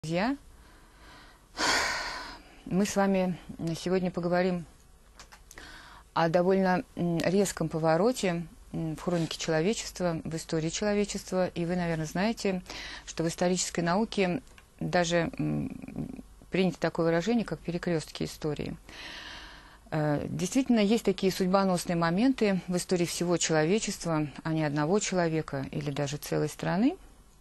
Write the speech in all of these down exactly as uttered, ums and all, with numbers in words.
Друзья, мы с вами сегодня поговорим о довольно резком повороте в хронике человечества, в истории человечества. И вы, наверное, знаете, что в исторической науке даже принято такое выражение, как перекрестки истории. Действительно, есть такие судьбоносные моменты в истории всего человечества, а не одного человека или даже целой страны,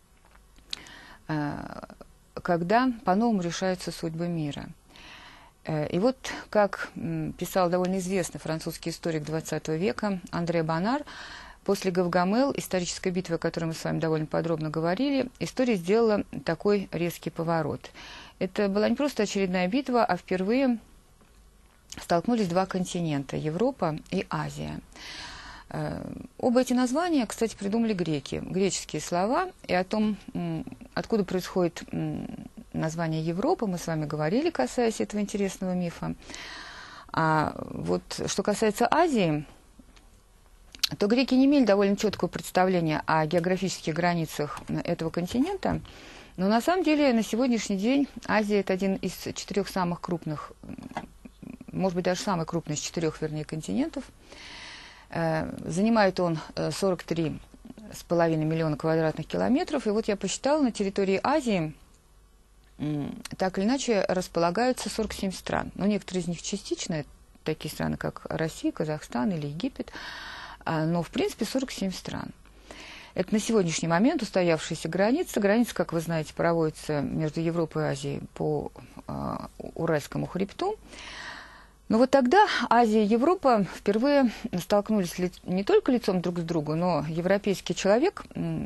когда по-новому решаются судьбы мира. И вот, как писал довольно известный французский историк двадцатого века Андре Бонар, после Гавгамел, исторической битвы, о которой мы с вами довольно подробно говорили, история сделала такой резкий поворот. Это была не просто очередная битва, а впервые столкнулись два континента – Европа и Азия. Оба эти названия, кстати, придумали греки, греческие слова, и о том, откуда происходит название Европы, мы с вами говорили, касаясь этого интересного мифа. А вот что касается Азии, то греки не имели довольно четкого представления о географических границах этого континента, но на самом деле на сегодняшний день Азия – это один из четырех самых крупных, может быть, даже самый крупный из четырех, вернее, континентов. Занимает он сорок три с половиной миллиона квадратных километров. И вот я посчитала, на территории Азии так или иначе располагаются сорок семь стран. Но некоторые из них частично, такие страны, как Россия, Казахстан или Египет. Но, в принципе, сорок семь стран. Это на сегодняшний момент устоявшиеся границы. Границы, как вы знаете, проводятся между Европой и Азией по Уральскому хребту. Но вот тогда Азия и Европа впервые столкнулись не только лицом друг к другу, но европейский человек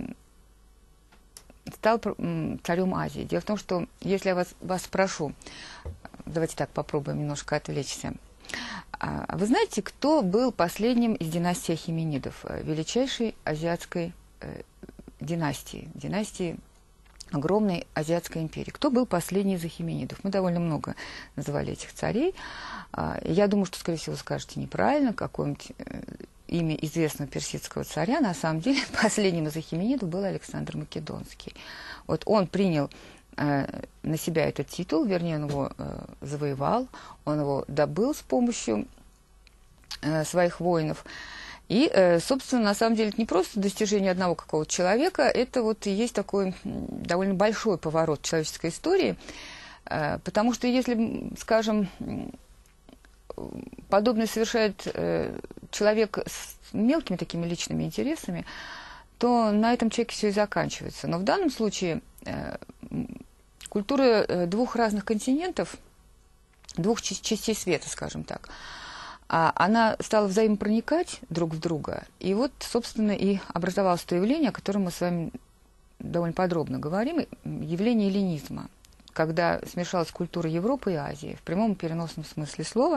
стал царем Азии. Дело в том, что если я вас, вас спрошу, давайте так попробуем немножко отвлечься. Вы знаете, кто был последним из династии Ахеменидов, величайшей азиатской династии, династии огромной азиатской империи? Кто был последний из Ахеменидов? Мы довольно много называли этих царей. Я думаю, что, скорее всего, скажете неправильно, какое-нибудь имя известного персидского царя. На самом деле, последним из Ахеменидов был Александр Македонский. Вот он принял э, на себя этот титул, вернее, он его э, завоевал, он его добыл с помощью э, своих воинов. И, э, собственно, на самом деле, это не просто достижение одного какого-то человека, это вот и есть такой довольно большой поворот человеческой истории, э, потому что если, скажем, подобное совершает э, человек с мелкими такими личными интересами, то на этом человеке все и заканчивается. Но в данном случае э, культура э, двух разных континентов, двух частей света, скажем так, а она стала взаимопроникать друг в друга. И вот, собственно, и образовалось то явление, о котором мы с вами довольно подробно говорим, явление эллинизма, когда смешалась культура Европы и Азии, в прямом и переносном смысле слова.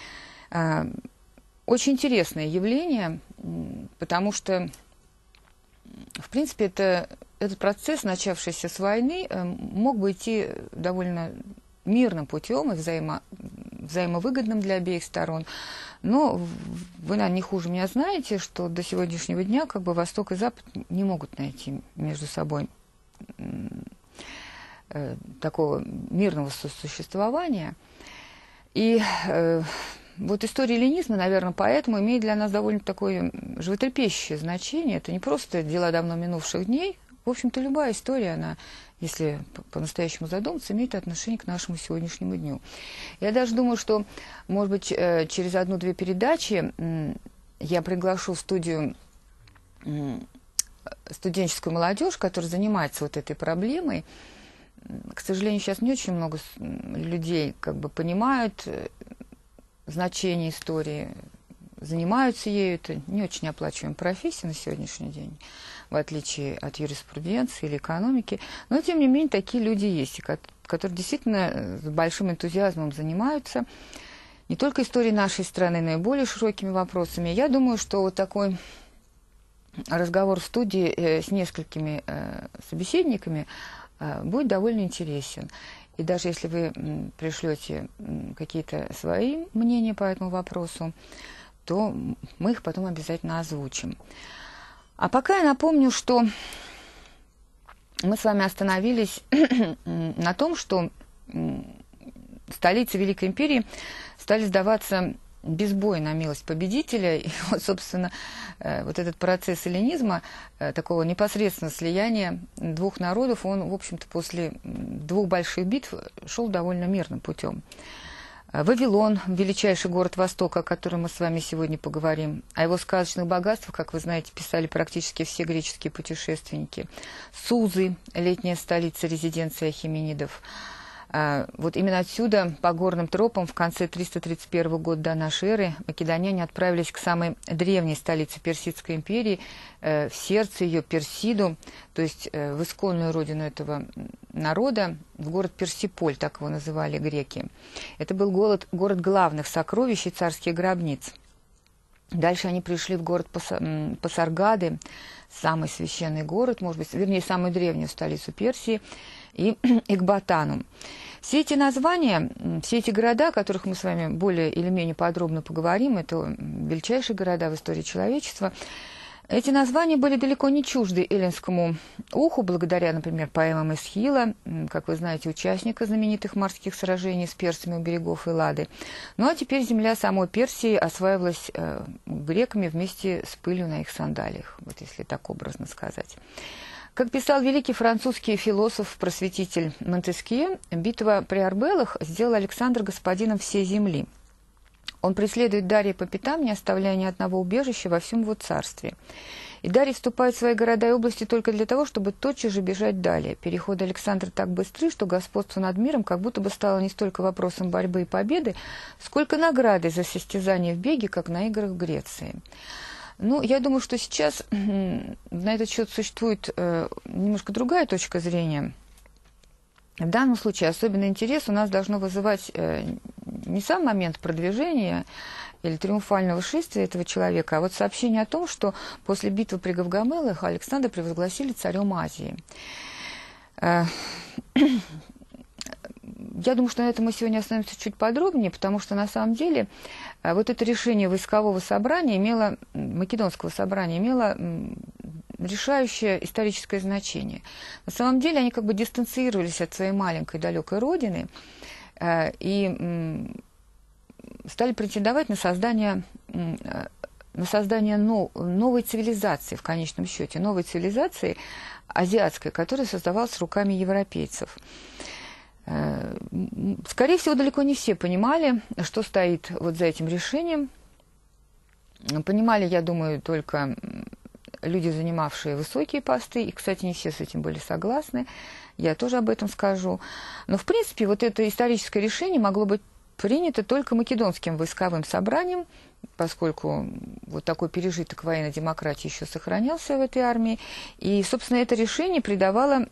Очень интересное явление, потому что, в принципе, это, этот процесс, начавшийся с войны, мог бы идти довольно мирным путем и взаимо, взаимовыгодным для обеих сторон. Но вы, наверное, не хуже меня знаете, что до сегодняшнего дня как бы Восток и Запад не могут найти между собой такого мирного сосуществования. И э, вот история эллинизма, наверное, поэтому имеет для нас довольно такое животрепещущее значение. Это не просто дела давно минувших дней. В общем-то, любая история, она, если по-настоящему задуматься, имеет отношение к нашему сегодняшнему дню. Я даже думаю, что, может быть, через одну-две передачи я приглашу в студию студенческую молодежь, которая занимается вот этой проблемой. К сожалению, сейчас не очень много людей как бы понимают значение истории, занимаются ею. Это не очень оплачиваемая профессия на сегодняшний день, в отличие от юриспруденции или экономики. Но, тем не менее, такие люди есть, которые действительно с большим энтузиазмом занимаются не только историей нашей страны, но и более широкими вопросами. Я думаю, что вот такой разговор в студии с несколькими собеседниками будет довольно интересен. И даже если вы пришлете какие-то свои мнения по этому вопросу, то мы их потом обязательно озвучим. А пока я напомню, что мы с вами остановились на том, что столицы Великой Империи стали сдаваться без боя на милость победителя. И вот, собственно, вот этот процесс эллинизма, такого непосредственного слияния двух народов, он, в общем-то, после двух больших битв шел довольно мирным путем. Вавилон, величайший город Востока, о котором мы с вами сегодня поговорим, о его сказочных богатствах, как вы знаете, писали практически все греческие путешественники. Сузы, летняя столица, резиденция ахеменидов. Вот именно отсюда, по горным тропам, в конце триста тридцать первого года до нашей эры, македоняне отправились к самой древней столице Персидской империи, в сердце ее, Персиду, то есть в исконную родину этого народа, в город Персиполь, так его называли греки. Это был город, город главных сокровищ и царских гробниц. Дальше они пришли в город Пасаргады, самый священный город, может быть, вернее, самую древнюю столицу Персии, и Экбатану. Все эти названия, все эти города, о которых мы с вами более или менее подробно поговорим, это величайшие города в истории человечества, эти названия были далеко не чужды эллинскому уху, благодаря, например, поэмам Эсхила, как вы знаете, участника знаменитых морских сражений с персами у берегов Эллады. Ну а теперь земля самой Персии осваивалась э, греками вместе с пылью на их сандалиях, вот если так образно сказать. Как писал великий французский философ-просветитель Монтескье, битва при Арбелах сделала Александра господином всей земли. Он преследует Дария по пятам, не оставляя ни одного убежища во всем его царстве. И Дарий вступает в свои города и области только для того, чтобы тотчас же бежать далее. Переходы Александра так быстры, что господство над миром как будто бы стало не столько вопросом борьбы и победы, сколько наградой за состязание в беге, как на играх в Греции. Ну, я думаю, что сейчас на этот счет существует э, немножко другая точка зрения. В данном случае особенный интерес у нас должно вызывать э, не сам момент продвижения или триумфального шествия этого человека, а вот сообщение о том, что после битвы при Гавгамелах Александра превозгласили царем Азии. Э, Я думаю, что на этом мы сегодня остановимся чуть подробнее, потому что на самом деле вот это решение войскового собрания имело, македонского собрания имело решающее историческое значение. На самом деле они как бы дистанцировались от своей маленькой далекой родины и стали претендовать на создание, на создание новой цивилизации, в конечном счете, новой цивилизации азиатской, которая создавалась руками европейцев. Скорее всего, далеко не все понимали, что стоит вот за этим решением. Понимали, я думаю, только люди, занимавшие высокие посты, и, кстати, не все с этим были согласны, я тоже об этом скажу. Но, в принципе, вот это историческое решение могло быть принято только македонским войсковым собранием, поскольку вот такой пережиток военной демократии еще сохранялся в этой армии, и, собственно, это решение придавало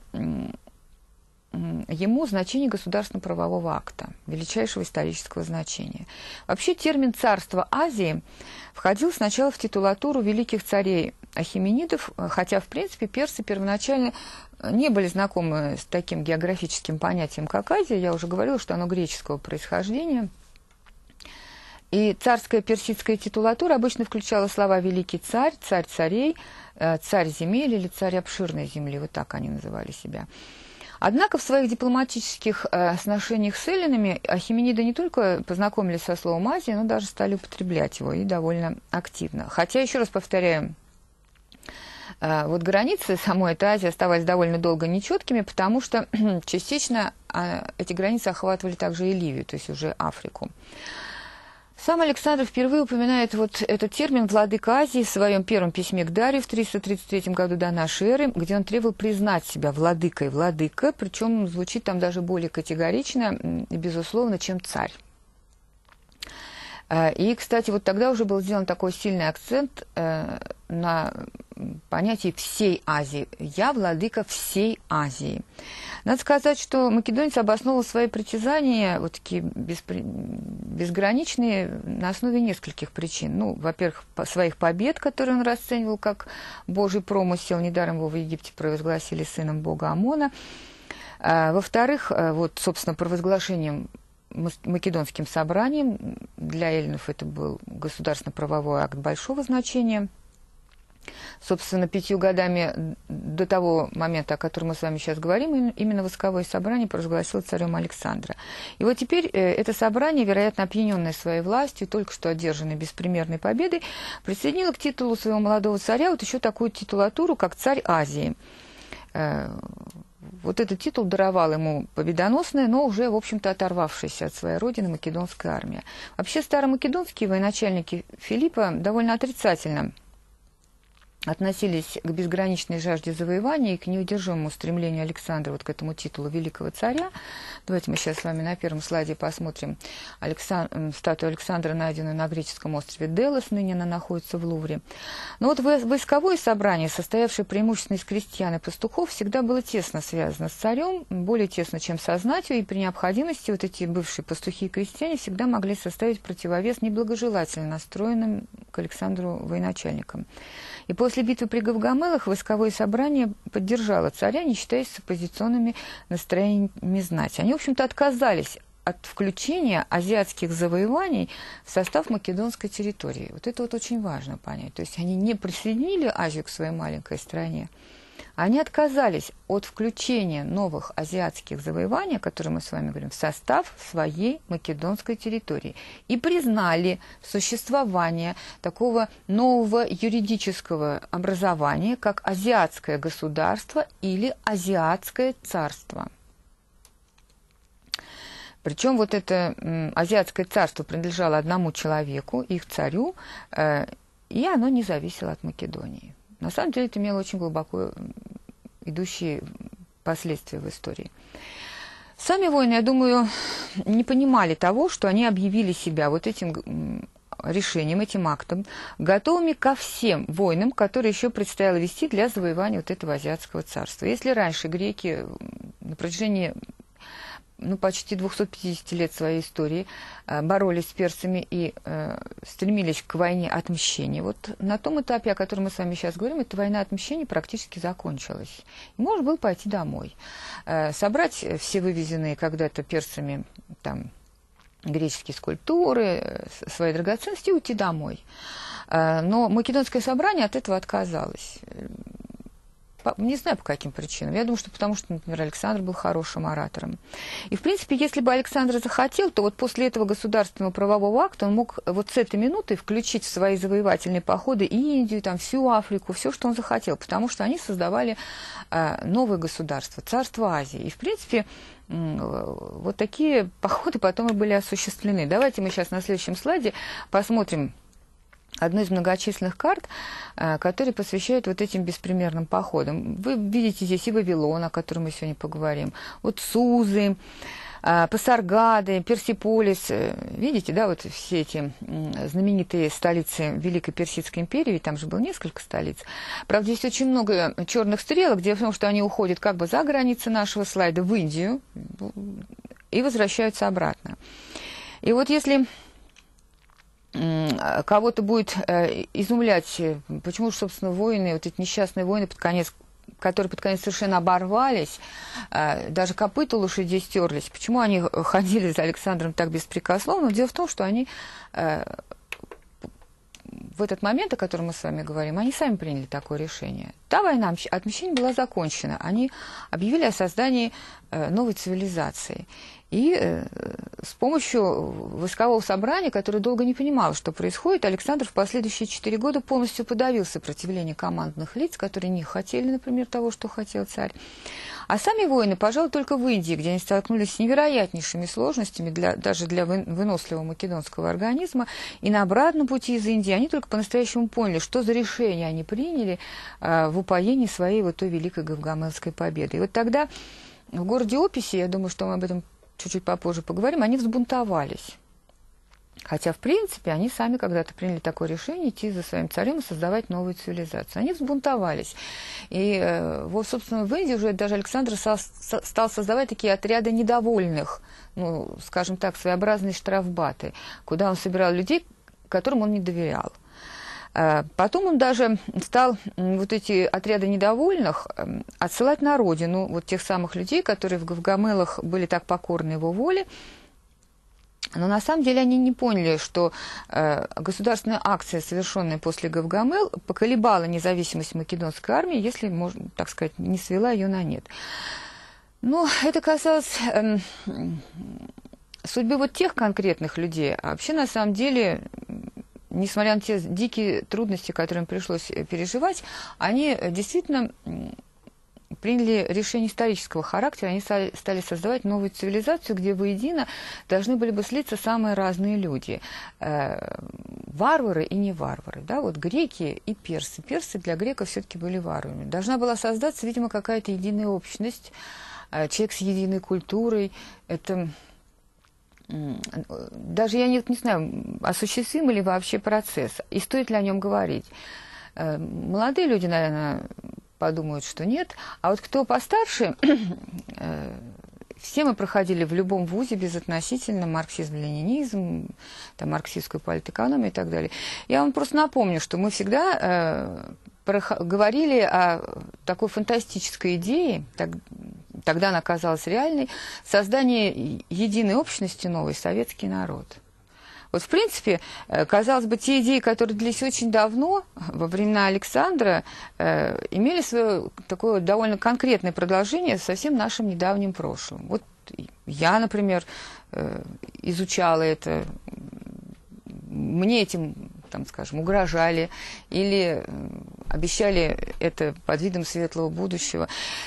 ему значение государственно-правового акта, величайшего исторического значения. Вообще термин «царство Азии» входил сначала в титулатуру великих царей ахеменидов, хотя, в принципе, персы первоначально не были знакомы с таким географическим понятием, как Азия. Я уже говорила, что оно греческого происхождения. И царская персидская титулатура обычно включала слова «великий царь», «царь царей», «царь земель» или «царь обширной земли». Вот так они называли себя. Однако в своих дипломатических э, сношениях с эллинами ахемениды не только познакомились со словом «Азия», но даже стали употреблять его и довольно активно. Хотя, еще раз повторяю, э, вот границы самой этой Азии оставались довольно долго нечеткими, потому что частично э, эти границы охватывали также и Ливию, то есть уже Африку. Сам Александр впервые упоминает вот этот термин «владыка Азии» в своем первом письме к Дарию в триста тридцать третьем году до нашей эры, где он требовал признать себя владыкой владыка, причем звучит там даже более категорично и безусловно, чем царь. И, кстати, вот тогда уже был сделан такой сильный акцент на понятие «всей Азии». «Я владыка всей Азии». Надо сказать, что македонец обосновал свои притязания, вот такие беспри... безграничные, на основе нескольких причин. Ну, во-первых, своих побед, которые он расценивал как божий промысел, недаром его в Египте провозгласили сыном бога Амона. А, во-вторых, вот, собственно, провозглашением македонским собранием, для эллинов это был государственно-правовой акт большого значения. Собственно, пятью годами до того момента, о котором мы с вами сейчас говорим, именно восковое собрание провозгласило царем Александра. И вот теперь это собрание, вероятно, опьяненное своей властью, только что одержанной беспримерной победой, присоединило к титулу своего молодого царя вот еще такую титулатуру, как царь Азии. Вот этот титул даровал ему победоносная, но уже, в общем-то, оторвавшаяся от своей родины македонская армия. Вообще, старомакедонские военачальники Филиппа довольно отрицательно относились к безграничной жажде завоевания и к неудержимому стремлению Александра вот к этому титулу великого царя. Давайте мы сейчас с вами на первом слайде посмотрим Александ... статую Александра, найденную на греческом острове Делос, ныне она находится в Лувре. Но вот войсковое собрание, состоявшее преимущественно из крестьян и пастухов, всегда было тесно связано с царем, более тесно, чем со знатью, и при необходимости вот эти бывшие пастухи и крестьяне всегда могли составить противовес неблагожелательно настроенным к Александру военачальникам. И после битвы при Гавгамелах войсковое собрание поддержало царя, не считаясь с оппозиционными настроениями знати. Они, в общем-то, отказались от включения азиатских завоеваний в состав македонской территории. Вот это вот очень важно понять. То есть они не присоединили Азию к своей маленькой стране, они отказались от включения новых азиатских завоеваний, о которых мы с вами говорим, в состав своей македонской территории. И признали существование такого нового юридического образования, как азиатское государство или азиатское царство. Причем вот это м, азиатское царство принадлежало одному человеку, их царю, э, и оно не зависело от Македонии. На самом деле это имело очень глубоко идущие последствия в истории. Сами воины, я думаю, не понимали того, что они объявили себя вот этим решением, этим актом, готовыми ко всем войнам, которые еще предстояло вести для завоевания вот этого азиатского царства. Если раньше греки на протяжении ну, почти двухсот пятидесяти лет своей истории э, боролись с персами и э, стремились к войне отмщения. Вот на том этапе, о котором мы с вами сейчас говорим, эта война отмщения практически закончилась. И можно было пойти домой, э, собрать все вывезенные когда-то персами там, греческие скульптуры, э, свои драгоценности и уйти домой. Э, но македонское собрание от этого отказалось. Не знаю, по каким причинам. Я думаю, что потому что, например, Александр был хорошим оратором. И, в принципе, если бы Александр захотел, то вот после этого государственного правового акта он мог вот с этой минуты включить в свои завоевательные походы и Индию, там, всю Африку, все, что он захотел, потому что они создавали э, новое государство, царство Азии. И, в принципе, э, вот такие походы потом и были осуществлены. Давайте мы сейчас на следующем слайде посмотрим одну из многочисленных карт, которые посвящают вот этим беспримерным походам. Вы видите здесь и Вавилон, о котором мы сегодня поговорим, вот Сузы, Пасаргады, Персиполис. Видите, да, вот все эти знаменитые столицы Великой Персидской империи, ведь там же было несколько столиц. Правда, здесь очень много черных стрелок, дело в том, что они уходят как бы за границы нашего слайда в Индию и возвращаются обратно. И вот если кого-то будет э, изумлять, почему же, собственно, воины, вот эти несчастные воины, под конец, которые под конец совершенно оборвались, э, даже копыта лошадей стерлись, почему они ходили за Александром так беспрекословно? Дело в том, что они э, в этот момент, о котором мы с вами говорим, они сами приняли такое решение. Та война отмщения была закончена. Они объявили о создании э, новой цивилизации. И э, с помощью войскового собрания, которое долго не понимало, что происходит, Александр в последующие четыре года полностью подавил сопротивление командных лиц, которые не хотели, например, того, что хотел царь. А сами воины, пожалуй, только в Индии, где они столкнулись с невероятнейшими сложностями для, даже для выносливого македонского организма, и на обратном пути из Индии они только по-настоящему поняли, что за решение они приняли э, в упоении своей вот той великой Гавгамелской победы. И вот тогда в городе Описи, я думаю, что мы об этом чуть-чуть попозже поговорим, они взбунтовались. Хотя, в принципе, они сами когда-то приняли такое решение идти за своим царем и создавать новую цивилизацию. Они взбунтовались. И, э, вот, собственно, в Индии уже даже Александр со стал создавать такие отряды недовольных, ну, скажем так, своеобразные штрафбаты, куда он собирал людей, которым он не доверял. Потом он даже стал вот эти отряды недовольных отсылать на родину, вот тех самых людей, которые в Гавгамелах были так покорны его воле, Но на самом деле они не поняли, что э, государственная акция, совершенная после Гавгамел, поколебала независимость македонской армии, если, можно так сказать, не свела ее на нет. Но это касалось э, судьбы вот тех конкретных людей. А вообще, на самом деле, несмотря на те дикие трудности, которые им пришлось переживать, они действительно приняли решение исторического характера, они стали создавать новую цивилизацию, где воедино должны были бы слиться самые разные люди. Э, варвары и не варвары. Да? Вот греки и персы. Персы для греков все-таки были варварами. Должна была создаться, видимо, какая-то единая общность, э, человек с единой культурой. Это... Даже я не, не знаю, осуществим ли вообще процесс, и стоит ли о нем говорить. Э, молодые люди, наверное, подумают, что нет. А вот кто постарше, э, все мы проходили в любом вузе безотносительно марксизм, ленинизм, там, марксистскую политэкономию и так далее. Я вам просто напомню, что мы всегда э, говорили о такой фантастической идее, так, тогда она казалась реальной, создание единой общности новой, советский народ. Вот, в принципе, казалось бы, те идеи, которые длились очень давно, во времена Александра, э, имели свое такое довольно конкретное продолжение со всем нашим недавним прошлым. Вот я, например, э, изучала это, мне этим, там, скажем, угрожали или обещали это под видом светлого будущего.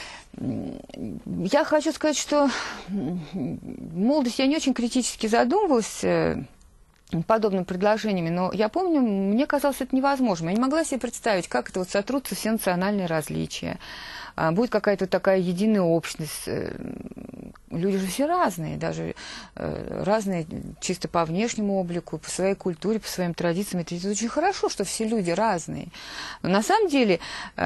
Я хочу сказать, что в молодости я не очень критически задумывалась подобными предложениями, но я помню, мне казалось это невозможным. Я не могла себе представить, как это вот сотрутся все национальные различия, будет какая-то такая единая общность. Люди же все разные, даже разные чисто по внешнему облику, по своей культуре, по своим традициям. Это очень хорошо, что все люди разные. Но на самом деле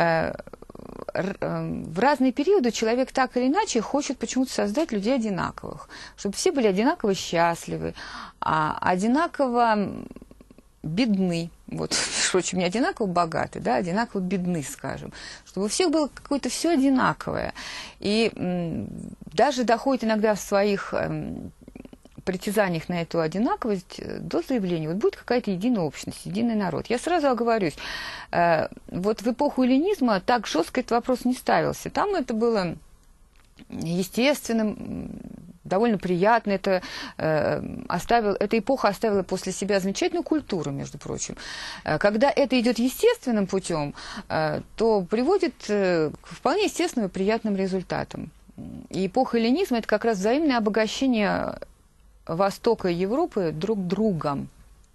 в разные периоды человек так или иначе хочет почему-то создать людей одинаковых, чтобы все были одинаково счастливы, а одинаково бедны, вот, впрочем, не одинаково богаты, да, одинаково бедны, скажем, чтобы у всех было какое-то все одинаковое. И м, даже доходит иногда в своих м, притязаниях на эту одинаковость до заявления, вот будет какая-то единая общность, единый народ. Я сразу оговорюсь, э, вот в эпоху эллинизма так жестко этот вопрос не ставился. Там это было естественным, довольно приятно. Это, э, оставил, эта эпоха оставила после себя замечательную культуру, между прочим. Э, когда это идет естественным путем, э, то приводит э, к вполне естественным и приятным результатам. И эпоха эллинизма – это как раз взаимное обогащение Востока и Европы друг другом.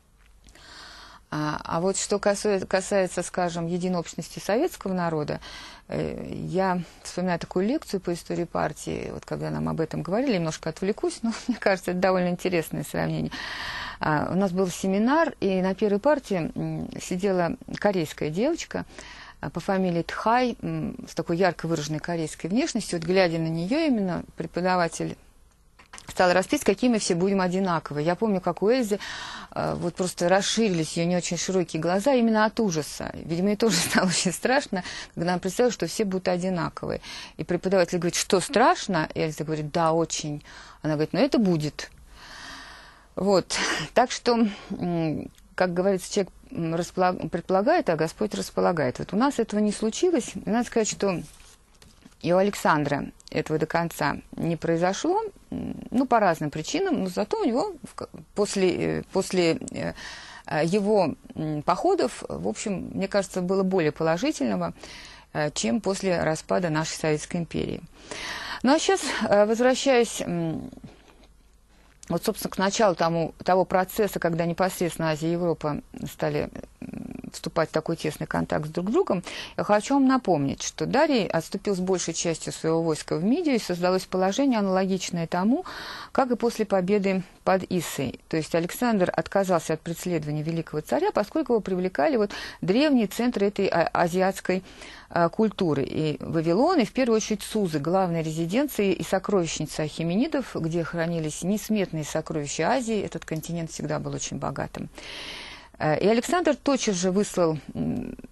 А, а вот что касается, касается, скажем, единобщности советского народа, э, я вспоминаю такую лекцию по истории партии, вот когда нам об этом говорили, немножко отвлекусь, но мне кажется, это довольно интересное сравнение. А, у нас был семинар, и на первой партии м, сидела корейская девочка а, по фамилии Тхай, м, с такой ярко выраженной корейской внешностью. Вот глядя на нее, именно преподаватель стала расписывать, какие мы все будем одинаковые. Я помню, как у Эльзы э, вот просто расширились ее не очень широкие глаза именно от ужаса. Видимо, ей тоже стало очень страшно, когда она представила, что все будут одинаковые. И преподаватель говорит, что страшно? И Эльза говорит, да, очень. Она говорит, ну это будет. Вот. Так что, как говорится, человек располаг... предполагает, а Господь располагает. Вот у нас этого не случилось. И надо сказать, что и у Александра этого до конца не произошло, ну, по разным причинам, но зато у него после, после его походов, в общем, мне кажется, было более положительного, чем после распада нашей Советской империи. Ну, а сейчас, возвращаясь, вот, собственно, к началу тому, того процесса, когда непосредственно Азия и Европа стали вступать в такой тесный контакт с друг другом, я хочу вам напомнить, что Дарий отступил с большей частью своего войска в Мидию, и создалось положение, аналогичное тому, как и после победы под Иссой. То есть Александр отказался от преследования великого царя, поскольку его привлекали вот древние центры этой азиатской а, культуры. И Вавилон, и в первую очередь Сузы, главной резиденции и сокровищницы ахеменидов, где хранились несметные сокровища Азии. Этот континент всегда был очень богатым. И Александр тотчас же выслал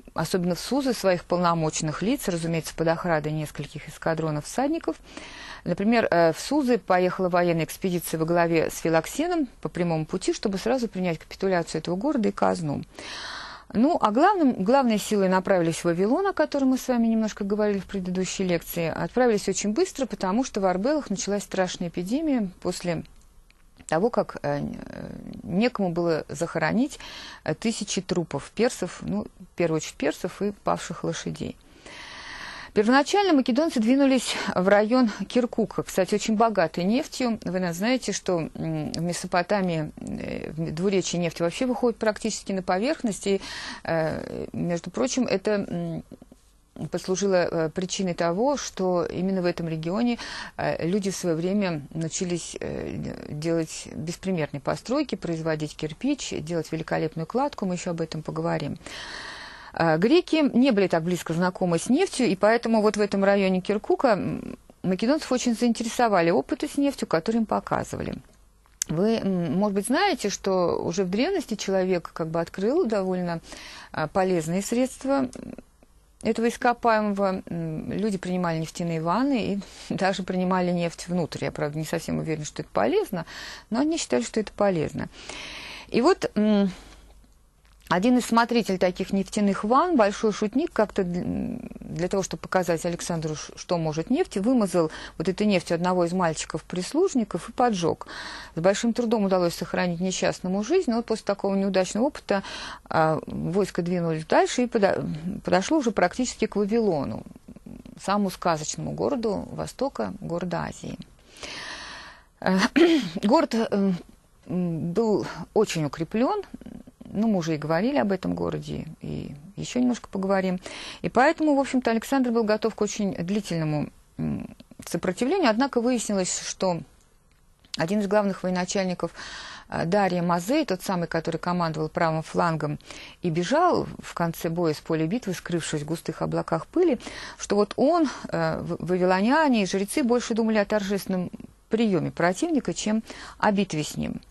особенно в Сузы, своих полномочных лиц, разумеется, под охраной нескольких эскадронов всадников. Например, в Сузы поехала военная экспедиция во главе с Филоксеном по прямому пути, чтобы сразу принять капитуляцию этого города и казну. Ну, а главным, главной силой направились в Вавилон, о котором мы с вами немножко говорили в предыдущей лекции. Отправились очень быстро, потому что в Арбелах началась страшная эпидемия после того, как э, некому было захоронить тысячи трупов персов, ну, в первую очередь персов и павших лошадей. Первоначально македонцы двинулись в район Киркука, кстати, очень богатый нефтью. Вы нас знаете, что в Месопотамии, в двуречии нефть вообще выходит практически на поверхность. И, между прочим, это послужило причиной того, что именно в этом регионе люди в свое время научились делать беспримерные постройки, производить кирпич, делать великолепную кладку. Мы еще об этом поговорим. Греки не были так близко знакомы с нефтью, и поэтому вот в этом районе Киркука македонцев очень заинтересовали опыты с нефтью, которые им показывали. Вы, может быть, знаете, что уже в древности человек как бы открыл довольно полезные средства этого ископаемого. Люди принимали нефтяные ванны и даже принимали нефть внутрь. Я, правда, не совсем уверена, что это полезно, но они считали, что это полезно. И вот один из смотрителей таких нефтяных ванн, большой шутник, как-то для того, чтобы показать Александру, что может нефть, вымазал вот этой нефтью одного из мальчиков-прислужников и поджег. С большим трудом удалось сохранить несчастному жизнь, но вот после такого неудачного опыта э, войско двинулись дальше и подо подошло уже практически к Вавилону, самому сказочному городу Востока, города Азии. Э, город э, был очень укреплен. Ну, мы уже и говорили об этом городе, и еще немножко поговорим. И поэтому, в общем-то, Александр был готов к очень длительному сопротивлению. Однако выяснилось, что один из главных военачальников Дария Мазей, тот самый, который командовал правым флангом и бежал в конце боя с поля битвы, скрывшись в густых облаках пыли, что вот он, вавилоняне и жрецы больше думали о торжественном приеме противника, чем о битве с ним.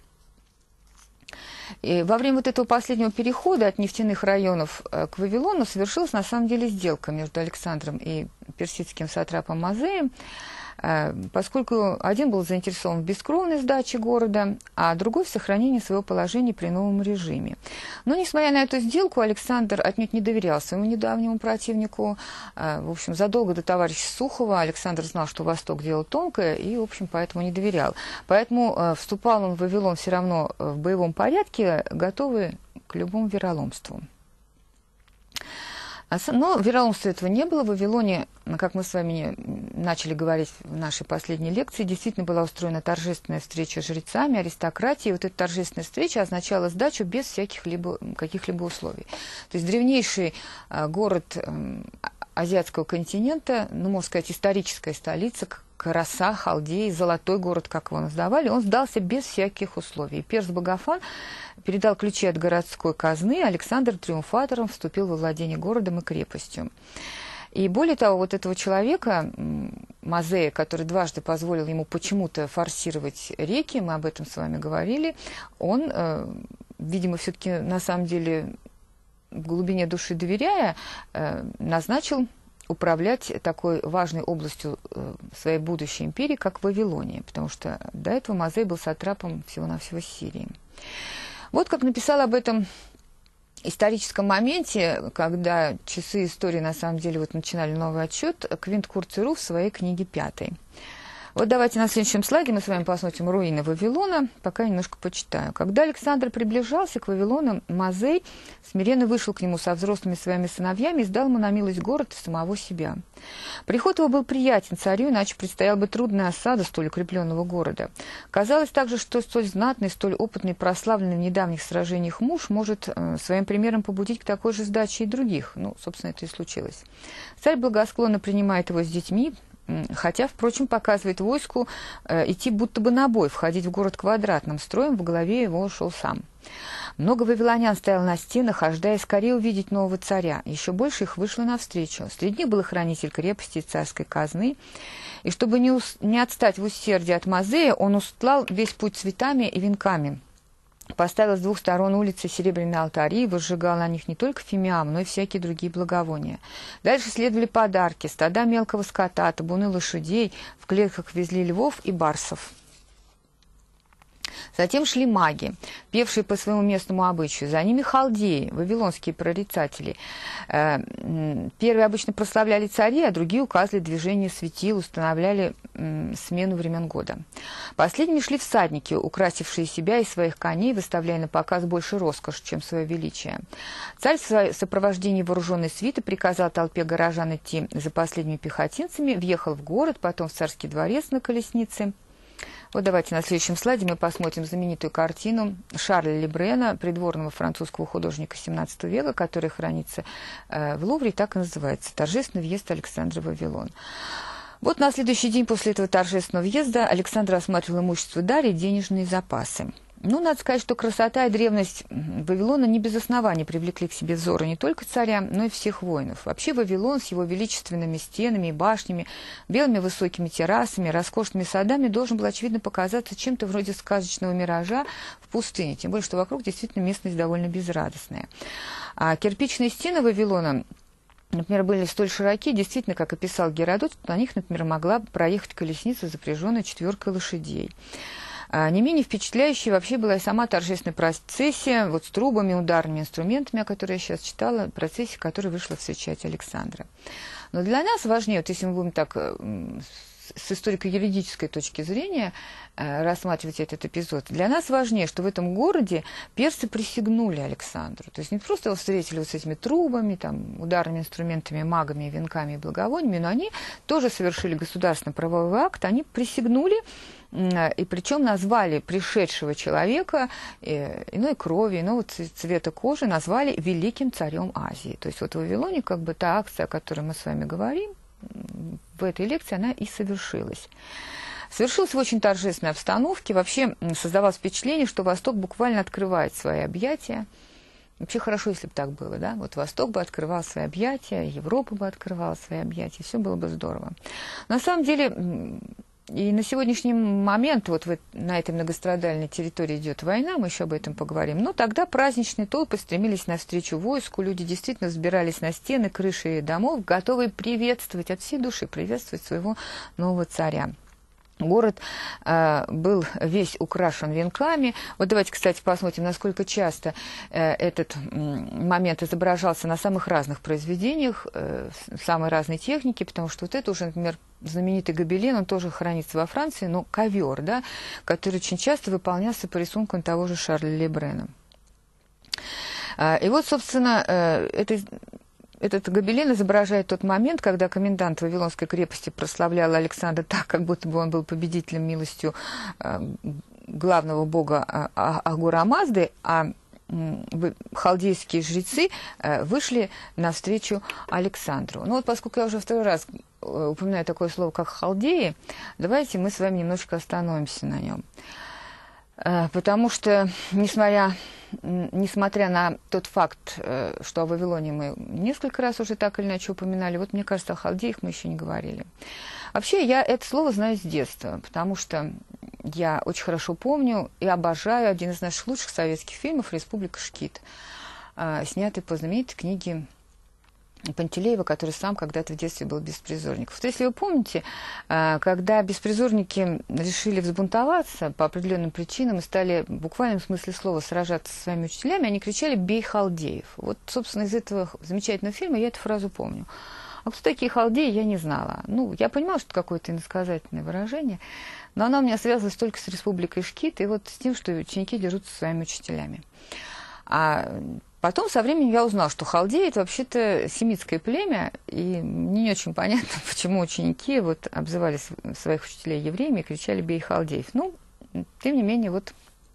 И во время вот этого последнего перехода от нефтяных районов к Вавилону совершилась на самом деле сделка между Александром и персидским сатрапом Мазеем, поскольку один был заинтересован в бескровной сдаче города, а другой в сохранении своего положения при новом режиме. Но, несмотря на эту сделку, Александр отнюдь не доверял своему недавнему противнику. В общем, задолго до товарища Сухова Александр знал, что Восток дело тонкое, и, в общем, поэтому не доверял. Поэтому вступал он в Вавилон все равно в боевом порядке, готовый к любому вероломству. Но вероломства этого не было. В Вавилоне, как мы с вами начали говорить в нашей последней лекции, действительно была устроена торжественная встреча с жрецами, аристократией. И вот эта торжественная встреча означала сдачу без всяких каких-либо условий. То есть древнейший город азиатского континента, ну, можно сказать, историческая столица, Краса, Халдеи, золотой город, как его называли, он сдался без всяких условий. Перс Багафан передал ключи от городской казны, Александр триумфатором вступил во владение городом и крепостью. И более того, вот этого человека, Мазея, который дважды позволил ему почему-то форсировать реки, мы об этом с вами говорили, он, видимо, все-таки на самом деле в глубине души доверяя, назначил управлять такой важной областью своей будущей империи, как Вавилония, потому что до этого Мазей был сатрапом всего-навсего Сирии. Вот как написал об этом историческом моменте, когда часы истории на самом деле вот начинали новый отсчет, Квинт Курцеру в своей книге «Пятой». Вот давайте на следующем слайде мы с вами посмотрим руины Вавилона, пока немножко почитаю. Когда Александр приближался к Вавилону, Мазей смиренно вышел к нему со взрослыми своими сыновьями и сдал ему на милость город и самого себя. Приход его был приятен царю, иначе предстояла бы трудная осада столь укрепленного города. Казалось также, что столь знатный, столь опытный, прославленный в недавних сражениях муж может э, своим примером побудить к такой же сдаче и других. Ну, собственно, это и случилось. Царь благосклонно принимает его с детьми, хотя, впрочем, показывает войску э, идти будто бы на бой, входить в город квадратным строем, во главе его шел сам. Много вавилонян стояло на стенах, ожидая скорее увидеть нового царя. Еще больше их вышло навстречу. Среди них был хранитель крепости и царской казны. И чтобы не, ус... не отстать в усердии от Мазея, он устлал весь путь цветами и венками. поставил с двух сторон улицы серебряные алтари и возжигал на них не только фимиам, но и всякие другие благовония. Дальше следовали подарки, стада мелкого скота, табуны лошадей, в клетках везли львов и барсов. Затем шли маги, певшие по своему местному обычаю. За ними халдеи, вавилонские прорицатели. Первые обычно прославляли царей, а другие указывали движение светил, устанавливали смену времен года. Последними шли всадники, украсившие себя и своих коней, выставляя на показ больше роскошь, чем свое величие. Царь в сопровождении вооруженной свиты приказал толпе горожан идти за последними пехотинцами, въехал в город, потом в царский дворец на колеснице. Вот давайте на следующем слайде мы посмотрим знаменитую картину Шарля Лебрена, придворного французского художника семнадцатого века, которая хранится э, в Лувре, так и называется «Торжественный въезд Александра в Вавилон». Вот на следующий день после этого торжественного въезда Александр осматривал имущество Дарьи и денежные запасы. Ну, надо сказать, что красота и древность Вавилона не без оснований привлекли к себе взоры не только царя, но и всех воинов. Вообще Вавилон с его величественными стенами и башнями, белыми высокими террасами, роскошными садами должен был, очевидно, показаться чем-то вроде сказочного миража в пустыне, тем более, что вокруг действительно местность довольно безрадостная. А кирпичные стены Вавилона, например, были столь широки, действительно, как описал Геродот, что на них, например, могла проехать колесница, запряженная четверкой лошадей. Не менее впечатляющей вообще была и сама торжественная процессия, вот с трубами, ударными инструментами, о которой я сейчас читала, процессия, которая вышла в свечать Александра. Но для нас важнее, вот если мы будем так с историко-юридической точки зрения рассматривать этот эпизод, для нас важнее, что в этом городе персы присягнули Александру. То есть не просто его встретили вот с этими трубами, там, ударными инструментами, магами, венками и благовониями, но они тоже совершили государственно-правовой акт, они присягнули, и причем назвали пришедшего человека иной крови, иного цвета кожи, назвали великим царем Азии. То есть вот в Вавилоне как бы та акция, о которой мы с вами говорим, в этой лекции она и совершилась. Совершилась в очень торжественной обстановке. Вообще создавалось впечатление, что Восток буквально открывает свои объятия. Вообще хорошо, если бы так было, да? Вот Восток бы открывал свои объятия, Европа бы открывала свои объятия, все было бы здорово. На самом деле, и на сегодняшний момент вот на этой многострадальной территории идет война, мы еще об этом поговорим, но тогда праздничные толпы стремились навстречу войску, люди действительно взбирались на стены, крыши домов, готовые приветствовать, от всей души приветствовать своего нового царя. Город э, был весь украшен венками. Вот давайте, кстати, посмотрим, насколько часто э, этот э, момент изображался на самых разных произведениях, э, самой разной техники, потому что вот это уже, например, знаменитый гобелен, он тоже хранится во Франции, но ковер, да, который очень часто выполнялся по рисункам того же Шарля Лебрена. Э, и вот, собственно, э, это... Этот гобелен изображает тот момент, когда комендант Вавилонской крепости прославлял Александра так, как будто бы он был победителем милостью э, главного бога Ахура Мазды, а э, халдейские жрецы э, вышли навстречу Александру. Ну вот поскольку я уже второй раз упоминаю такое слово, как халдеи, давайте мы с вами немножечко остановимся на нем. Э, потому что, несмотря... Несмотря на тот факт, что о Вавилоне мы несколько раз уже так или иначе упоминали, вот мне кажется, о халдеях мы еще не говорили. Вообще, я это слово знаю с детства, потому что я очень хорошо помню и обожаю один из наших лучших советских фильмов «Республика Шкит», снятый по знаменитой книге Пантелеева, который сам когда-то в детстве был беспризорником. Вот если вы помните, когда беспризорники решили взбунтоваться по определенным причинам и стали в буквальном смысле слова сражаться со своими учителями, они кричали «бей халдеев». Вот, собственно, из этого замечательного фильма я эту фразу помню. А кто такие халдеи, я не знала. Ну, я понимала, что это какое-то иносказательное выражение, но оно у меня связывалось только с Республикой Шкит и вот с тем, что ученики дерутся со своими учителями. А потом со временем я узнала, что халдеи – это вообще-то семитское племя, и мне не очень понятно, почему ученики вот обзывали своих учителей евреями и кричали «бей халдеев». Ну, тем не менее, вот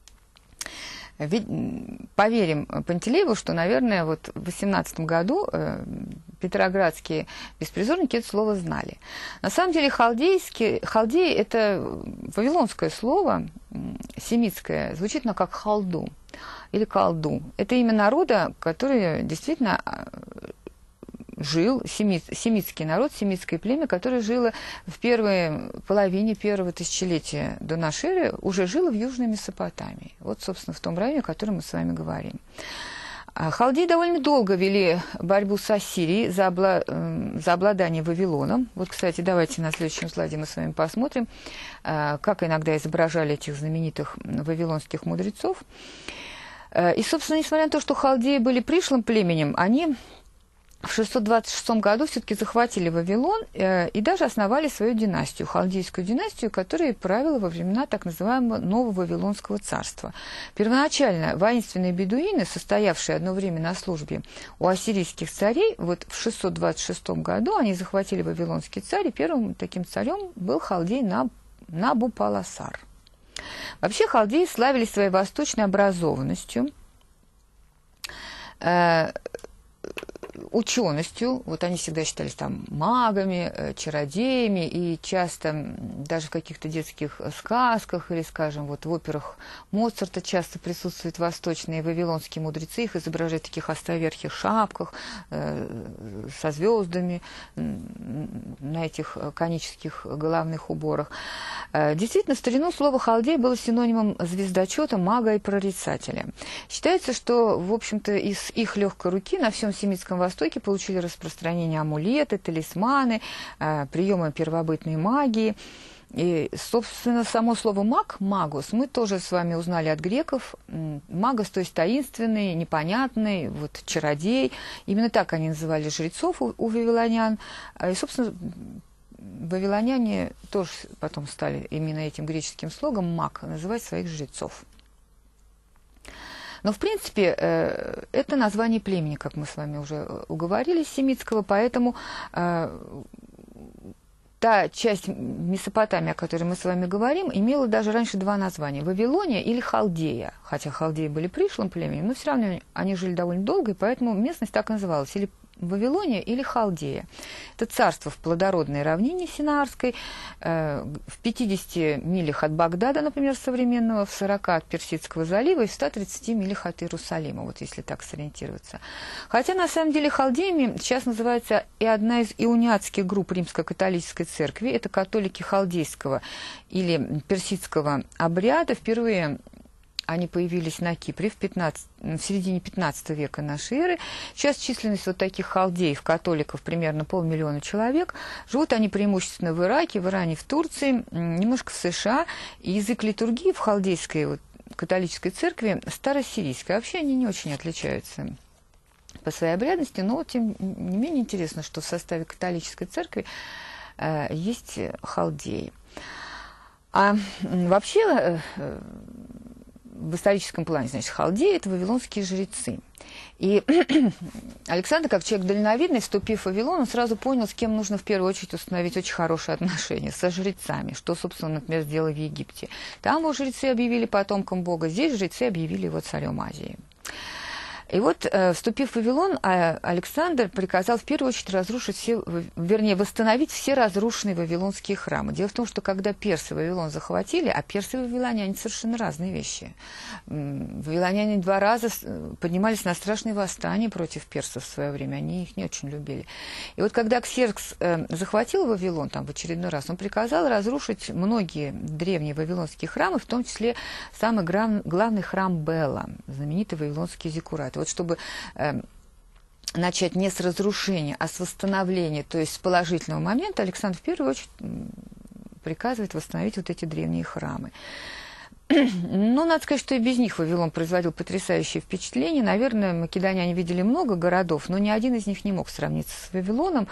поверим Пантелееву, что, наверное, вот в восемнадцатом году э, петроградские беспризорники это слово знали. На самом деле халдейский, халдеи – это вавилонское слово, семитское, звучит оно как халду или колду. Это имя народа, который действительно жил, семит, семитский народ, семитское племя, которое жило в первой половине первого тысячелетия до нашей эры, уже жило в Южной Месопотамии. Вот, собственно, в том районе, о котором мы с вами говорим. Халдеи довольно долго вели борьбу с Ассирией за, обла... за обладание Вавилоном. Вот, кстати, давайте на следующем слайде мы с вами посмотрим, как иногда изображали этих знаменитых вавилонских мудрецов. И, собственно, несмотря на то, что халдеи были пришлым племенем, они в шестьсот двадцать шестом году все-таки захватили Вавилон э, и даже основали свою династию, халдейскую династию, которая правила во времена так называемого Нового Вавилонского царства. Первоначально воинственные бедуины, состоявшие одно время на службе у ассирийских царей, вот в шестьсот двадцать шестом году они захватили Вавилонский царь, и первым таким царем был халдей Набу-палассар. Вообще халдеи славились своей восточной образованностью, э, ученостью, вот они всегда считались там магами, чародеями, и часто даже в каких-то детских сказках или, скажем, вот в операх Моцарта часто присутствуют восточные вавилонские мудрецы, их изображают в таких островерхих шапках э, со звездами на этих конических головных уборах. Э, действительно, в старину слово халдей было синонимом звездочета, мага и прорицателя. Считается, что, в общем-то, из их легкой руки на всем семитском Востоке получили распространение амулеты, талисманы, э, приемы первобытной магии. И, собственно, само слово «маг», «магос», мы тоже с вами узнали от греков. Магос, то есть таинственный, непонятный, вот чародей. Именно так они называли жрецов у, у вавилонян. И, собственно, вавилоняне тоже потом стали именно этим греческим слогом «маг» называть своих жрецов. Но, в принципе, это название племени, как мы с вами уже уговорились, семитского, поэтому та часть Месопотамии, о которой мы с вами говорим, имела даже раньше два названия – Вавилония или Халдея. Хотя халдеи были пришлым племенем, но все равно они жили довольно долго, и поэтому местность так и называлась – или Вавилония или Халдея. Это царство в плодородной равнине Синаарской, э, в пятидесяти милях от Багдада, например, современного, в сорока от Персидского залива и в ста тридцати милях от Иерусалима, вот если так сориентироваться. Хотя, на самом деле, халдеями сейчас называется и одна из иониатских групп римско-католической церкви, это католики халдейского или персидского обряда. Впервые они появились на Кипре в, пятнадцатом, в середине пятнадцатого века нашей эры. Сейчас численность вот таких халдеев, католиков, примерно полмиллиона человек. Живут они преимущественно в Ираке, в Иране, в Турции, немножко в США. И язык литургии в халдейской вот, католической церкви старосирийский. Вообще они не очень отличаются по своей обрядности, но тем не менее интересно, что в составе католической церкви э, есть халдеи. А вообще... Э, в историческом плане, значит, халдеи – это вавилонские жрецы. И Александр, как человек дальновидный, вступив в Вавилон, он сразу понял, с кем нужно в первую очередь установить очень хорошие отношения, со жрецами, что, собственно, например, сделали в Египте. Там его жрецы объявили потомком Бога, здесь жрецы объявили его царем Азии. И вот, вступив в Вавилон, Александр приказал в первую очередь разрушить все, вернее, восстановить все разрушенные вавилонские храмы. Дело в том, что когда персы Вавилон захватили, а персы и вавилоняне совершенно разные вещи. Вавилоняне два раза поднимались на страшные восстания против персов в свое время, они их не очень любили. И вот когда Ксеркс захватил Вавилон там в очередной раз, он приказал разрушить многие древние вавилонские храмы, в том числе самый главный храм Бела, знаменитый вавилонский зиккурат. Вот чтобы э, начать не с разрушения, а с восстановления, то есть с положительного момента, Александр в первую очередь приказывает восстановить вот эти древние храмы. Но надо сказать, что и без них Вавилон производил потрясающее впечатление. Наверное, македоняне видели много городов, но ни один из них не мог сравниться с Вавилоном.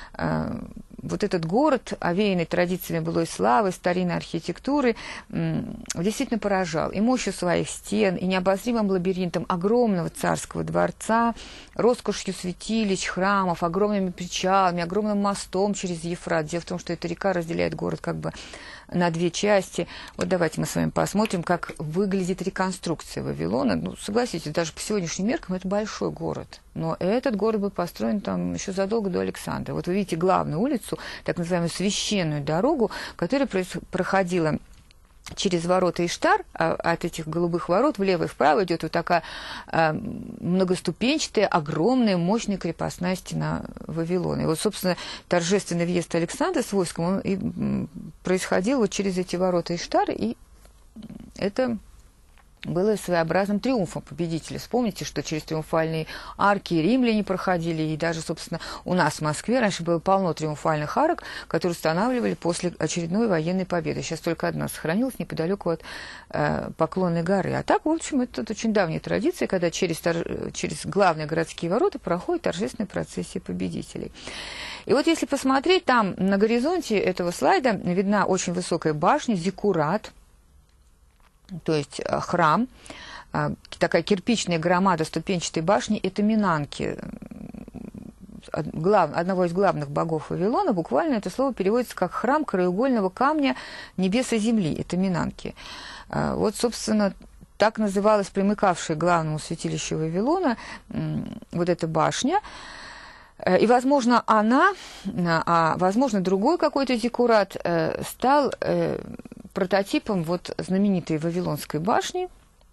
Вот этот город, овеянный традициями былой славы, старинной архитектуры, действительно поражал и мощью своих стен, и необозримым лабиринтом огромного царского дворца, роскошью святилищ, храмов, огромными причалами, огромным мостом через Ефрат. Дело в том, что эта река разделяет город как бы на две части. Вот давайте мы с вами посмотрим, как выглядит реконструкция Вавилона. Ну, согласитесь, даже по сегодняшним меркам это большой город. Но этот город был построен там еще задолго до Александра. Вот вы видите главную улицу, так называемую священную дорогу, которая проходила через ворота Иштар, а от этих голубых ворот влево и вправо идет вот такая а, многоступенчатая, огромная, мощная крепостная стена Вавилона. И вот, собственно, торжественный въезд Александра с войском, он и происходил вот через эти ворота Иштар, и это было своеобразным триумфом победителя. Вспомните, что через триумфальные арки римляне проходили, и даже, собственно, у нас в Москве раньше было полно триумфальных арок, которые устанавливали после очередной военной победы. Сейчас только одна сохранилась неподалеку от э, Поклонной горы. А так, в общем, это очень давняя традиция, когда через, через главные городские ворота проходит торжественная процессия победителей. И вот если посмотреть, там на горизонте этого слайда видна очень высокая башня, зиккурат, то есть храм, такая кирпичная громада ступенчатой башни, это Минанки, одного из главных богов Вавилона. Буквально это слово переводится как храм краеугольного камня небес и земли, это Минанки. Вот, собственно, так называлась примыкавшая к главному святилищу Вавилона вот эта башня. И, возможно, она, а, возможно, другой какой-то зиккурат стал прототипом вот знаменитой Вавилонской башни,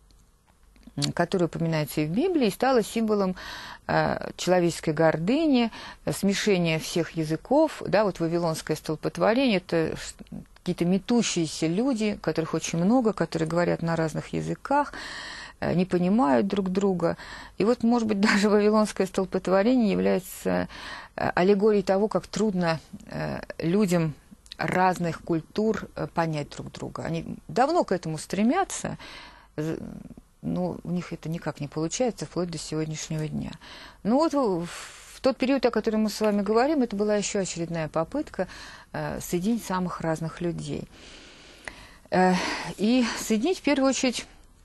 которая упоминается и в Библии, и стала символом э, человеческой гордыни, смешения всех языков. Да, вот вавилонское столпотворение – это какие-то метущиеся люди, которых очень много, которые говорят на разных языках, э, не понимают друг друга. И вот, может быть, даже вавилонское столпотворение является э, аллегорией того, как трудно э, людям разных культур понять друг друга. Они давно к этому стремятся, но у них это никак не получается, вплоть до сегодняшнего дня. Ну вот в тот период, о котором мы с вами говорим, это была еще очередная попытка э, соединить самых разных людей. Э, и соединить, в первую очередь,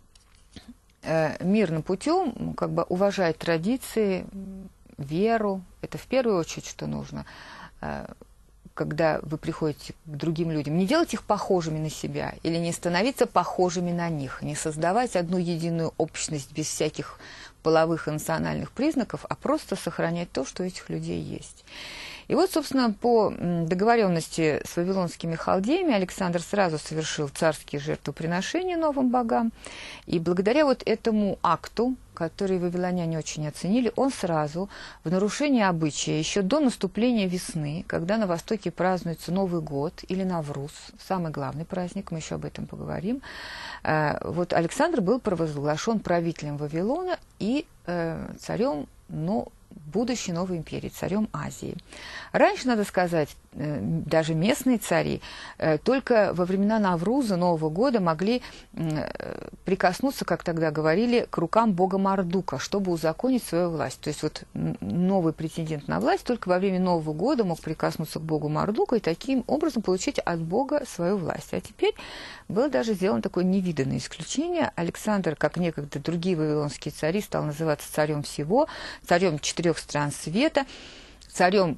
э, мирным путем, как бы уважать традиции, веру. Это в первую очередь, что нужно э, когда вы приходите к другим людям, не делать их похожими на себя или не становиться похожими на них, не создавать одну единую общность без всяких половых и национальных признаков, а просто сохранять то, что у этих людей есть. И вот, собственно, по договоренности с вавилонскими халдеями Александр сразу совершил царские жертвоприношения новым богам. И благодаря вот этому акту, который вавилоняне очень оценили, он сразу, в нарушение обычая, еще до наступления весны, когда на Востоке празднуется Новый год или Навруз, самый главный праздник, мы еще об этом поговорим, вот Александр был провозглашен правителем Вавилона и царем, но будущей новой империи, царем Азии. Раньше, надо сказать, даже местные цари только во времена Навруза, Нового года, могли прикоснуться, как тогда говорили, к рукам бога Мардука, чтобы узаконить свою власть. То есть вот новый претендент на власть только во время Нового года мог прикоснуться к богу Мардука и таким образом получить от бога свою власть. А теперь было даже сделано такое невиданное исключение. Александр, как некогда другие вавилонские цари, стал называться царем всего, царем четырех стран света, царем,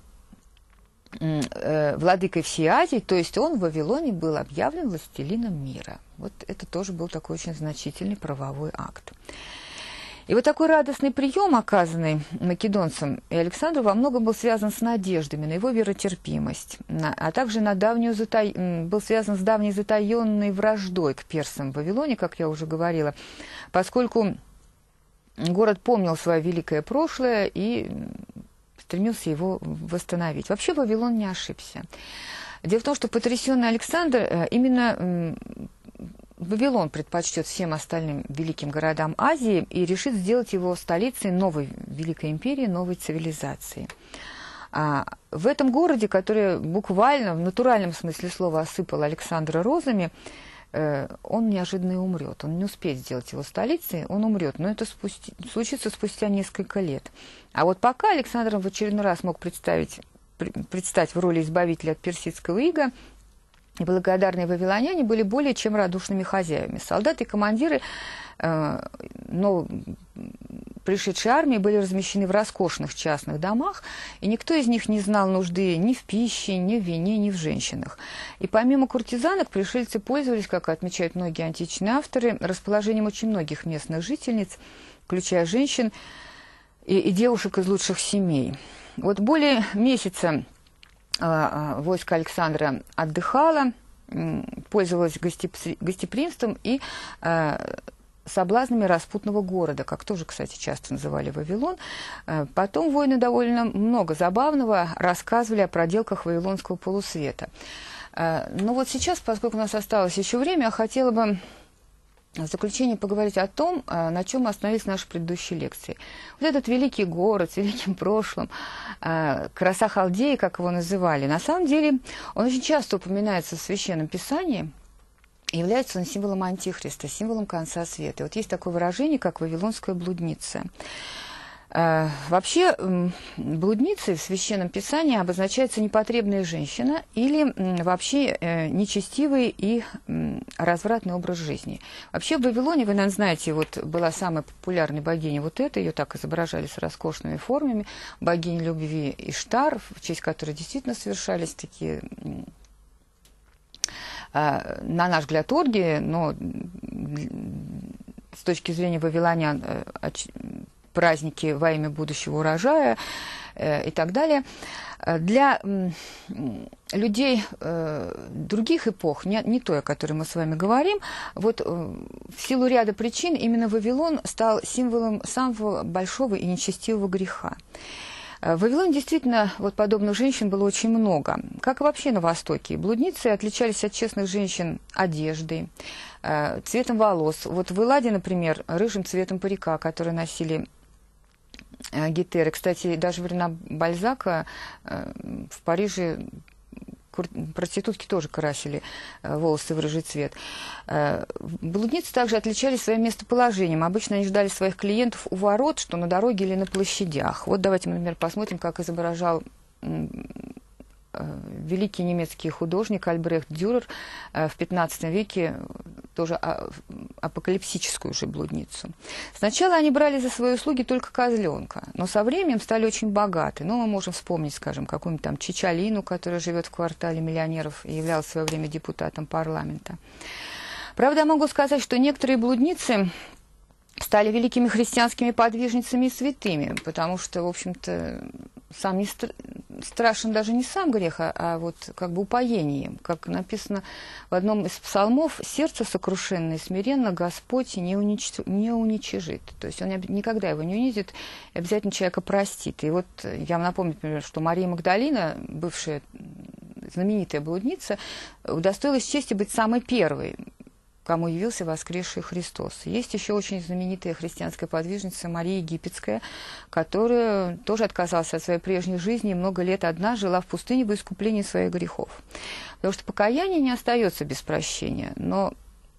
э, владыкой всей Азии, то есть он в Вавилоне был объявлен властелином мира. Вот это тоже был такой очень значительный правовой акт. И вот такой радостный прием, оказанный македонцам и Александру, во многом был связан с надеждами на его веротерпимость, на, а также на давнюю затай... был связан с давней затаенной враждой к персам в Вавилоне, как я уже говорила, поскольку город помнил свое великое прошлое и стремился его восстановить. Вообще Вавилон не ошибся. Дело в том, что потрясенный Александр именно Вавилон предпочтет всем остальным великим городам Азии и решит сделать его столицей новой великой империи, новой цивилизации. А в этом городе, который буквально в натуральном смысле слова осыпал Александра розами, он неожиданно и умрет. Он не успеет сделать его столицей, он умрет. Но это спусти... случится спустя несколько лет. А вот пока Александр в очередной раз мог представить, предстать в роли избавителя от персидского ига, и благодарные вавилоняне были более чем радушными хозяевами. Солдаты и командиры э, но, пришедшей армии были размещены в роскошных частных домах, и никто из них не знал нужды ни в пище, ни в вине, ни в женщинах. И помимо куртизанок, пришельцы пользовались, как отмечают многие античные авторы, расположением очень многих местных жительниц, включая женщин и, и девушек из лучших семей. Вот более месяца войско Александра отдыхало пользовалась гостеприимством и соблазнами распутного города, как тоже, кстати, часто называли Вавилон. Потом воины довольно много забавного рассказывали о проделках Вавилонского полусвета. Но вот сейчас, поскольку у нас осталось еще время, я хотела бы в заключение поговорить о том, на чем мы остановились в нашей предыдущей лекции. Вот этот великий город с великим прошлым, краса Халдеи, как его называли, на самом деле он очень часто упоминается в Священном Писании. Является он символом Антихриста, символом конца света. И вот есть такое выражение, как «Вавилонская блудница». Э, вообще, э, блудницей в Священном Писании обозначается непотребная женщина или э, вообще э, нечестивый и э, развратный образ жизни. Вообще, в Вавилоне, вы, наверное, знаете, вот была самая популярная богиня вот эта, ее так изображали с роскошными формами, богиня любви Иштар, в честь которой действительно совершались такие... на наш взгляд, оргии, но с точки зрения вавилонян праздники во имя будущего урожая и так далее. Для людей других эпох, не, не той, о которой мы с вами говорим, вот в силу ряда причин именно Вавилон стал символом самого большого и нечестивого греха. В Вавилоне действительно вот подобных женщин было очень много, как и вообще на Востоке. Блудницы отличались от честных женщин одеждой, цветом волос. Вот в Элладе, например, рыжим цветом парика, который носили гетеры. Кстати, даже во времена Бальзака в Париже проститутки тоже красили волосы в рыжий цвет. Блудницы также отличались своим местоположением. Обычно они ждали своих клиентов у ворот, что на дороге или на площадях. Вот давайте мы, например, посмотрим, как изображал великий немецкий художник Альбрехт Дюрер в пятнадцатом веке тоже апокалипсическую же блудницу. Сначала они брали за свои услуги только козленка, но со временем стали очень богаты. Ну, мы можем вспомнить, скажем, какую-нибудь там Чичалину, которая живет в квартале миллионеров и являлась в свое время депутатом парламента. Правда, я могу сказать, что некоторые блудницы стали великими христианскими подвижницами и святыми, потому что, в общем-то, сам не стр... страшен даже не сам грех, а, а вот как бы упоением. Как написано в одном из псалмов: «Сердце сокрушенное и смиренно Господь не, унич... не уничижит». То есть он никогда его не унизит, и обязательно человека простит. И вот я вам напомню, например, что Мария Магдалина, бывшая знаменитая блудница, удостоилась чести быть самой первой, кому явился воскресший Христос. Есть еще очень знаменитая христианская подвижница Мария Египетская, которая тоже отказалась от своей прежней жизни и много лет одна жила в пустыне во искуплении своих грехов. Потому что покаяние не остается без прощения. Но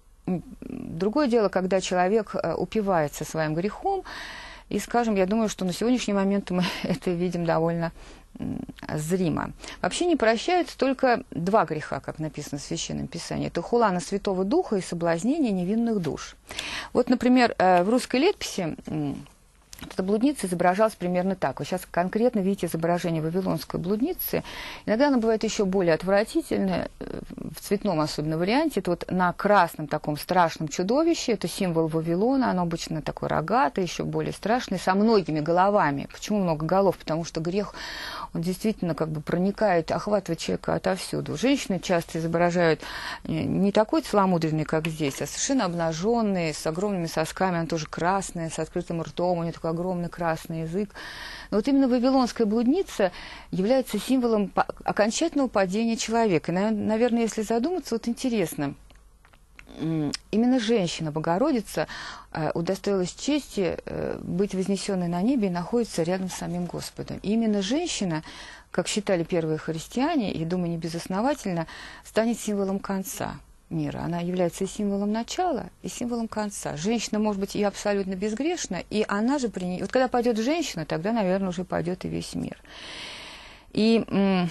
другое дело, когда человек упивается своим грехом, и, скажем, я думаю, что на сегодняшний момент мы это видим довольно зримо. Вообще не прощаются только два греха, как написано в Священном Писании. Это хула на Святого Духа и соблазнение невинных душ. Вот, например, в русской летописи эта блудница изображалась примерно так. Вы сейчас конкретно видите изображение вавилонской блудницы. Иногда она бывает еще более отвратительная, в цветном особенно варианте. Это вот на красном таком страшном чудовище. Это символ Вавилона. Оно обычно такое рогатое, еще более страшное, со многими головами. Почему много голов? Потому что грех, он действительно как бы проникает, охватывает человека отовсюду. Женщины часто изображают не такой целомудренный, как здесь, а совершенно обнаженные, с огромными сосками. Она тоже красная, с открытым ртом, у нее такой огромный красный язык. Но вот именно вавилонская блудница является символом окончательного падения человека. И, наверное, если задуматься, вот интересно, именно женщина, Богородица, удостоилась чести быть вознесенной на небе и находится рядом с самим Господом. И именно женщина, как считали первые христиане, и, думаю, не безосновательно, станет символом конца мира. Она является и символом начала, и символом конца. Женщина может быть и абсолютно безгрешна, и она же при ней... Вот когда пойдет женщина, тогда, наверное, уже пойдет и весь мир. И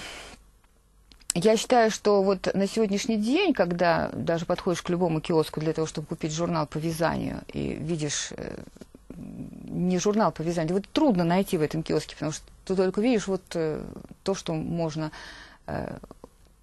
я считаю, что вот на сегодняшний день, когда даже подходишь к любому киоску для того, чтобы купить журнал по вязанию, и видишь не журнал по вязанию, вот трудно найти в этом киоске, потому что ты только видишь вот то, что можно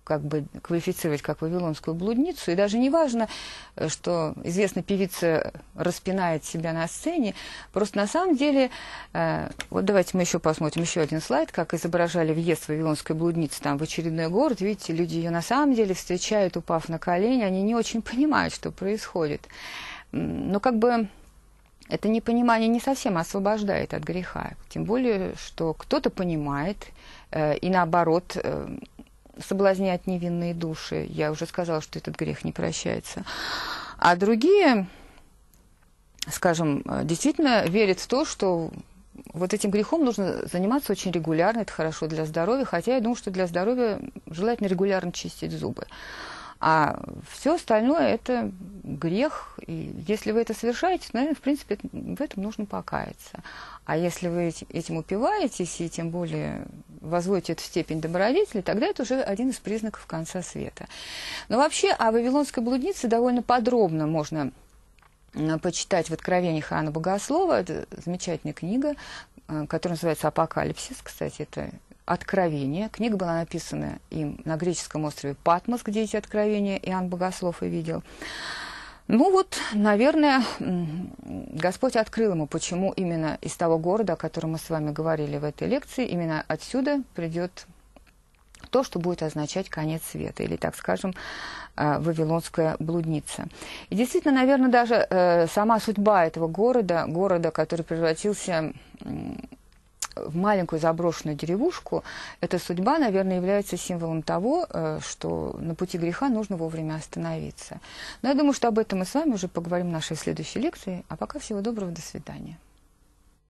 как бы квалифицировать как вавилонскую блудницу. И даже не важно, что известная певица распинает себя на сцене. Просто на самом деле, э, вот давайте мы еще посмотрим еще один слайд, как изображали въезд вавилонской блудницы там в очередной город. Видите, люди ее на самом деле встречают, упав на колени, они не очень понимают, что происходит. Но как бы это непонимание не совсем освобождает от греха. Тем более, что кто-то понимает, э, и наоборот, э, соблазнять невинные души. Я уже сказала, что этот грех не прощается. А другие, скажем, действительно верят в то, что вот этим грехом нужно заниматься очень регулярно, это хорошо для здоровья, хотя я думаю, что для здоровья желательно регулярно чистить зубы. А все остальное – это грех, и если вы это совершаете, то, наверное, в принципе, в этом нужно покаяться. А если вы этим упиваетесь, и тем более возводите эту степень добродетели, тогда это уже один из признаков конца света. Но вообще о вавилонской блуднице довольно подробно можно почитать в Откровениях Иоанна Богослова. Это замечательная книга, которая называется «Апокалипсис». Кстати, это Откровение. Книга была написана им на греческом острове Патмос, где эти откровения Иоанн Богослов и видел. Ну вот, наверное, Господь открыл ему, почему именно из того города, о котором мы с вами говорили в этой лекции, именно отсюда придет то, что будет означать конец света, или, так скажем, вавилонская блудница. И действительно, наверное, даже сама судьба этого города, города, который превратился в маленькую заброшенную деревушку, эта судьба, наверное, является символом того, что на пути греха нужно вовремя остановиться. Но я думаю, что об этом мы с вами уже поговорим в нашей следующей лекции. А пока всего доброго, до свидания.